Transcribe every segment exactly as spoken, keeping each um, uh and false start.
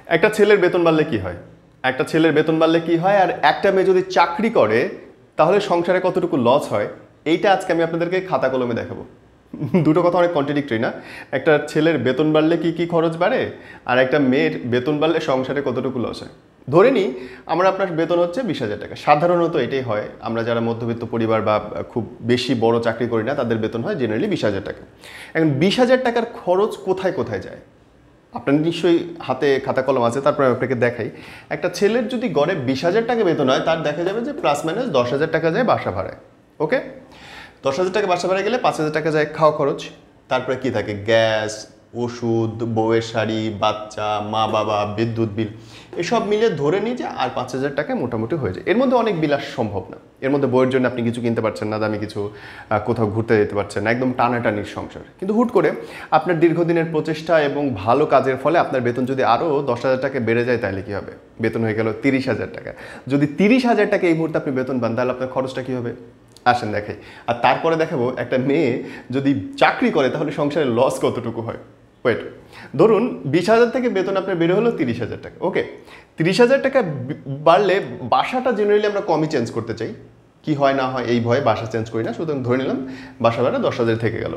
একটা ছেলের বেতন বাড়লে কি হয় একটা ছেলের বেতন বাড়লে কি হয় আর একটা মেয়ে যদি চাকরি করে তাহলে সংসারে কতটুকু লস হয় এইটা আজকে আমি আপনাদেরকে খাতা কলমে দেখাবো। দুটো কথা অনেক কন্ট্রাডিক্টরি না? একটা ছেলের বেতন বাড়লে কি কি খরচ বাড়ে আর একটা মেয়ের বেতন বাড়লে সংসারে কতটুকু লস হয়। ধরে নিই আমরা আপনার বেতন হচ্ছে বিশ হাজার টাকা, সাধারণত এটাই হয়। আমরা যারা মধ্যবিত্ত পরিবার বা খুব বেশি বড় চাকরি করি না তাদের বেতন হয় জেনারেলি বিশ হাজার টাকা। এখন বিশ হাজার টাকার খরচ কোথায় কোথায় যায় আপনার নিশ্চয়ই হাতে খাতা কলম আছে, তারপরে আমি আপনাকে দেখাই। একটা ছেলের যদি গড়ে বিশ হাজার টাকা বেতন হয় তার দেখা যাবে যে প্লাস মাইনাস দশ হাজার টাকা যায় বাসা ভাড়ায়। ওকে, দশ হাজার টাকা বাসা ভাড়ায় গেলে পাঁচ হাজার টাকা যায় খাওয়া খরচ, তারপরে কি থাকে গ্যাস, ওষুধ, বউয়ের শাড়ি, বাচ্চা, মা বাবা, বিদ্যুৎ বিল, এসব মিলে ধরে নিই যে আর পাঁচ হাজার টাকায় মোটামুটি হয়ে যায়। এর মধ্যে অনেক বিলাস সম্ভব না, এর মধ্যে বইয়ের জন্য আপনি কিছু কিনতে পারছেন না, দামি কিছু কোথাও ঘুরতে যেতে পারছেন না, একদম টানাটানির সংসার। কিন্তু হুট করে আপনার দীর্ঘদিনের প্রচেষ্টা এবং ভালো কাজের ফলে আপনার বেতন যদি আরও দশ হাজার টাকা বেড়ে যায় তাহলে কী হবে? বেতন হয়ে গেল তিরিশ হাজার টাকা। যদি তিরিশ হাজার টাকা এই মুহূর্তে আপনি বেতন পান তাহলে আপনার খরচটা কী হবে আসেন দেখাই। আর তারপরে দেখাবো একটা মেয়ে যদি চাকরি করে তাহলে সংসারের লস কতটুকু হয়। ওয়েট, ধরুন বিশ হাজার থেকে বেতন আপনার বেড়ে হলো তিরিশ হাজার টাকা। ওকে, তিরিশ হাজার টাকা বাড়লে বাসাটা জেনারেলি আমরা কমই চেঞ্জ করতে চাই, কি হয় না হয় এই ভয়ে বাসা চেঞ্জ করি না, সুতরাং ধরে নিলাম বাসা ভাড়া দশ হাজার থেকে গেল।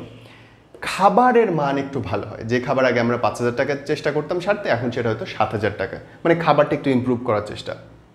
খাবারের মান একটু ভালো হয়, যে খাবার আগে আমরা পাঁচ হাজার টাকার চেষ্টা করতাম সারতে এখন সেটা হয়তো সাত হাজার টাকা, মানে খাবারটা একটু ইমপ্রুভ করার চেষ্টা।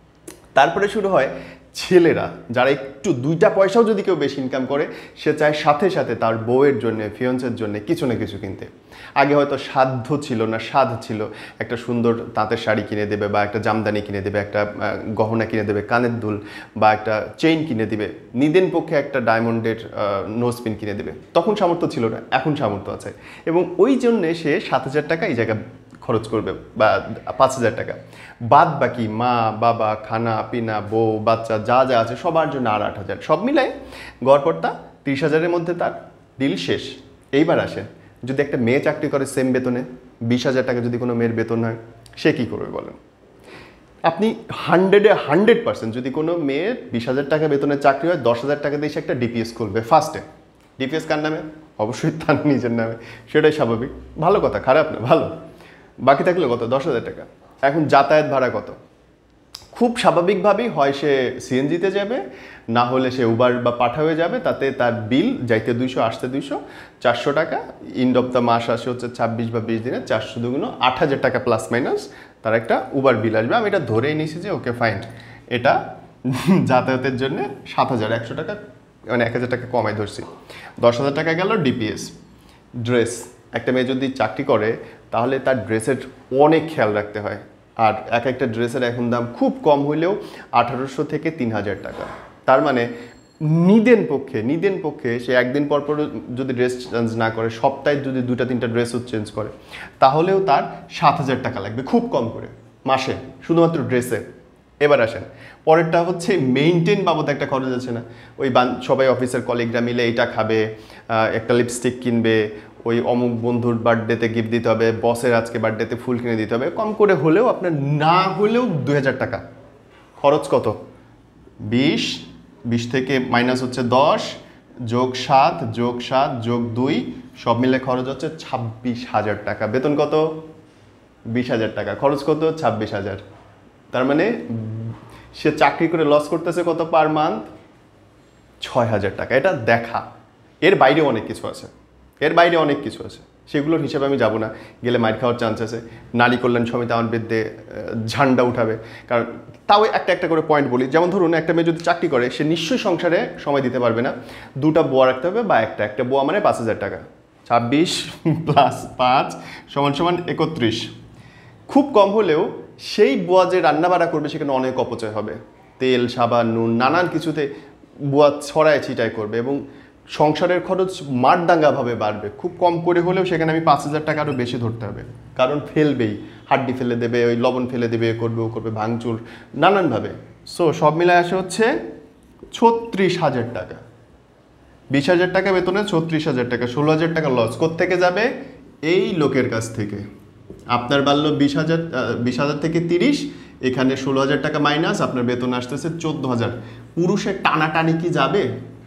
তারপরে শুরু হয় ছেলেরা যারা একটু দুইটা পয়সাও যদি কেউ বেশি ইনকাম করে সে চায় সাথে সাথে তার বউয়ের জন্যে, ফিয়ন্সের জন্য কিছু না কিছু কিনতে। আগে হয়তো সাধ্য ছিল না, স্বাদ ছিল একটা সুন্দর তাঁতের শাড়ি কিনে দেবে বা একটা জামদানি কিনে দেবে, একটা গহনা কিনে দেবে, কানের দুল বা একটা চেইন কিনে দেবে, নিদেন পক্ষে একটা ডায়মন্ডের নোজপিন কিনে দেবে। তখন সামর্থ্য ছিল না, এখন সামর্থ্য আছে এবং ওই জন্যে সে সাত হাজার টাকা এই জায়গায় খরচ করবে বা পাঁচ হাজার টাকা। বাদ বাকি মা বাবা, খানা পিনা, বউ বাচ্চা যা যা আছে সবার জন্য আর আট হাজার, সব মিলাই গড়পড়তা তিরিশ হাজারের মধ্যে তার ডিল শেষ। এইবার আসে যদি একটা মেয়ে চাকরি করে সেম বেতনে, বিশ হাজার টাকা যদি কোনো মেয়ের বেতন হয় সে কী করবে বলেন? আপনি হান্ড্রেডে হান্ড্রেড পার্সেন্ট যদি কোনো মেয়ের বিশ হাজার টাকা বেতনের চাকরি হয় দশ হাজার টাকা দিয়ে সে একটা ডিপিএস খুলবে ফার্স্টে। ডিপিএস কার নামে? অবশ্যই তার নিজের নামে, সেটাই স্বাভাবিক, ভালো কথা, খারাপ না, ভালো। বাকি থাকলে কত? দশ হাজার টাকা। এখন যাতায়াত ভাড়া কত? খুব স্বাভাবিকভাবেই হয় সে সিএনজিতে যাবে, না হলে সে উবার বা পাঠা হয়ে যাবে, তাতে তার বিল যাইতে দুইশো আসতে দুইশো, চারশো টাকা। ইন্ড অফ দ্য মাস আসে হচ্ছে ছাব্বিশ বা বিশ দিনে, চারশো দুগুণ আট হাজার টাকা প্লাস মাইনাস তার একটা উবার বিল আসবে। আমি এটা ধরেই নিয়েছি যে ওকে ফাইন, এটা যাতায়াতের জন্য সাত হাজার একশো টাকা, মানে এক হাজার টাকা কমাই ধরছি। দশ হাজার টাকা গেল ডিপিএস। ড্রেস, একটা মেয়ে যদি চাকরি করে তাহলে তার ড্রেসের অনেক খেয়াল রাখতে হয়, আর এক একটা ড্রেসের এখন দাম খুব কম হইলেও আঠারোশো থেকে তিন হাজার টাকা। তার মানে নিদেন পক্ষে নিদেন পক্ষে সে একদিন পর পর যদি ড্রেস চেঞ্জ না করে, সপ্তাহে যদি দুটা তিনটা ড্রেসও চেঞ্জ করে তাহলেও তার সাত হাজার টাকা লাগবে খুব কম করে মাসে, শুধুমাত্র ড্রেসে। এবার আসেন পরেরটা হচ্ছে মেইনটেন বাবদ একটা খরচ আছে না? ওই সবাই অফিসের কলিগরা মিলে এইটা খাবে, একটা লিপস্টিক কিনবে, ওই অমুক বন্ধুর বার্থডেতে গিফট দিতে হবে, বসের আজকে বার্থডেতে ফুল কিনে দিতে হবে, কম করে হলেও আপনার না হলেও দুই হাজার টাকা খরচ। কত? বিশ, বিশ থেকে মাইনাস হচ্ছে দশ, যোগ সাত, যোগ সাত, যোগ দুই, সব মিলে খরচ হচ্ছে ছাব্বিশ হাজার টাকা। বেতন কত? বিশ হাজার টাকা, খরচ কত? ছাব্বিশ হাজার। তার মানে সে চাকরি করে লস করতেছে কত পার মান্থ? ছয় হাজার টাকা। এটা দেখা, এর বাইরে অনেক কিছু আছে, এর বাইরে অনেক কিছু আছে, সেগুলোর হিসাবে আমি যাব না, গেলে মাইর খাওয়ার চান্স আছে। নারী কল্যাণ সমিতি আমার বিরুদ্ধে ঝান্ডা উঠাবে। কারণ তাও একটা একটা করে পয়েন্ট বলি, যেমন ধরুন একটা মেয়ে যদি চাকরি করে সে নিশ্চয়ই সংসারে সময় দিতে পারবে না, দুটা বোয়া রাখতে হবে বা একটা একটা বোয়া মানে পাঁচ হাজার টাকা, ছাব্বিশ প্লাস পাঁচ সমান সমান একত্রিশ। খুব কম হলেও সেই বোয়া যে রান্নাবাড়া করবে সেখানে অনেক অপচয় হবে, তেল সাবান নুন নানান কিছুতে বোয়া ছড়ায় ছিটায় করবে এবং সংসারের খরচ মারদাঙ্গাভাবে বাড়বে। খুব কম করে হলেও সেখানে আমি পাঁচ হাজার টাকা আরও বেশি ধরতে হবে, কারণ ফেলবেই, হাড্ডি ফেলে দেবে, ওই লবণ ফেলে দেবে, করবে ও করবে ভাঙচুর নানানভাবে। সো সব মিলায় আসে হচ্ছে ছত্রিশ হাজার টাকা। বিশ হাজার টাকা বেতনে ছত্রিশ হাজার টাকা, ষোলো হাজার টাকা লস কোত্থেকে যাবে? এই লোকের কাছ থেকে। আপনার বাড়লো বিশ হাজার বিশ হাজার থেকে তিরিশ, এখানে ষোলো হাজার টাকা মাইনাস, আপনার বেতন আসতেছে চোদ্দ হাজার। পুরুষের টানাটানি কি যাবে?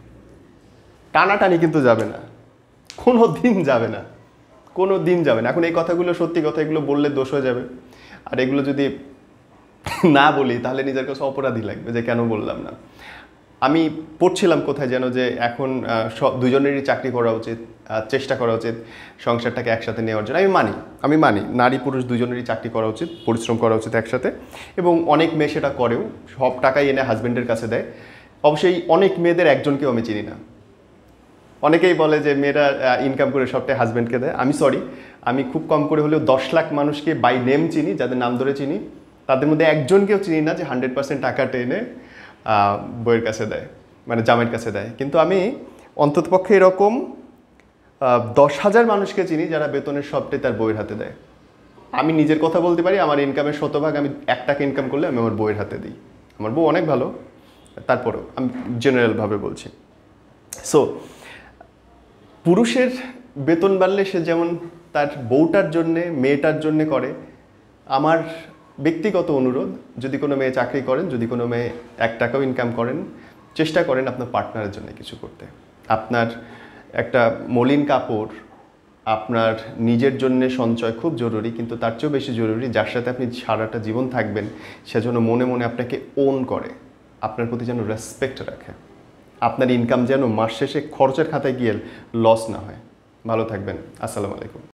টানাটানি কিন্তু যাবে না, কোনো দিন যাবে না, কোনো দিন যাবে না। এখন এই কথাগুলো সত্যি কথা, এগুলো বললে দোষ হয়ে যাবে। আর এগুলো যদি না বলি তাহলে নিজের কাছে অপরাধী লাগবে যে কেন বললাম না। আমি পড়ছিলাম কোথায় যেন যে এখন সব দুজনেরই চাকরি করা উচিত, চেষ্টা করা উচিত সংসারটাকে একসাথে নেওয়ার জন্য। আমি মানি আমি মানি নারী পুরুষ দুজনেরই চাকরি করা উচিত, পরিশ্রম করা উচিত একসাথে, এবং অনেক মেয়ে সেটা করেও, সব টাকাই এনে হাজব্যান্ডের কাছে দেয়। অবশ্যই অনেক মেয়েদের একজনকেও আমি চিনি না। অনেকেই বলে যে মেয়েরা ইনকাম করে সবটাই হাজব্যান্ডকে দেয়। আমি সরি, আমি খুব কম করে হলেও দশ লাখ মানুষকে বাই নেম চিনি, যাদের নাম ধরে চিনি, তাদের মধ্যে একজনকেও চিনি না যে হান্ড্রেড পার্সেন্ট টাকা টেনে বইয়ের কাছে দেয়, মানে জামাইয়ের কাছে দেয়। কিন্তু আমি অন্ততপক্ষে এরকম দশ হাজার মানুষকে চিনি যারা বেতনের সবটাই তার বইয়ের হাতে দেয়। আমি নিজের কথা বলতে পারি, আমার ইনকামের শতভাগ আমি এক টাকা ইনকাম করলে আমি আমার বইয়ের হাতে দিই। আমার বউ অনেক ভালো, তারপরেও আমি জেনারেলভাবে বলছি। সো পুরুষের বেতন বাড়লে সে যেমন তার বউটার জন্যে, মেয়েটার জন্যে করে, আমার ব্যক্তিগত অনুরোধ, যদি কোনো মেয়ে চাকরি করেন, যদি কোনো মেয়ে এক টাকাও ইনকাম করেন, চেষ্টা করেন আপনার পার্টনারের জন্য কিছু করতে। আপনার একটা মলিন কাপড়, আপনার নিজের জন্য সঞ্চয় খুব জরুরি, কিন্তু তার চেয়েও বেশি জরুরি যার সাথে আপনি সারাটা জীবন থাকবেন সেজন্য মনে মনে আপনাকে ওন করে, আপনার প্রতি যেন রেসপেক্ট রাখে, আপনার ইনকাম যেন মাস শেষে খরচের খাতায় গিয়ে লস না হয়। ভালো থাকবেন। আসসালামু আলাইকুম।